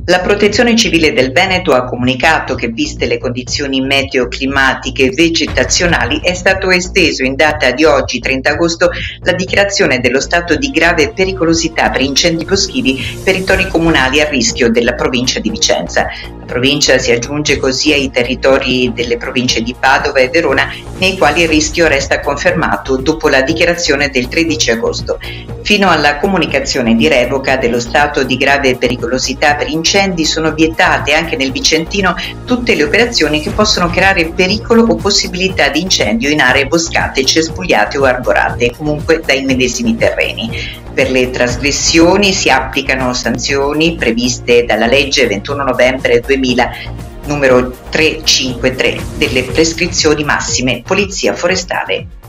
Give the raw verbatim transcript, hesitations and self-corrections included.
La Protezione Civile del Veneto ha comunicato che, viste le condizioni meteo-climatiche e vegetazionali, è stato esteso in data di oggi, trenta agosto, la dichiarazione dello stato di grave pericolosità per incendi boschivi per territori comunali a rischio della provincia di Vicenza. La provincia si aggiunge così ai territori delle province di Padova e Verona, nei quali il rischio resta confermato dopo la dichiarazione del tredici agosto. Fino alla comunicazione di revoca dello stato di grave pericolosità per incendi sono vietate anche nel Vicentino tutte le operazioni che possono creare pericolo o possibilità di incendio in aree boscate, cespugliate o arborate, comunque dai medesimi terreni. Per le trasgressioni si applicano sanzioni previste dalla legge ventuno novembre duemila numero trecentocinquantatré delle prescrizioni massime Polizia Forestale.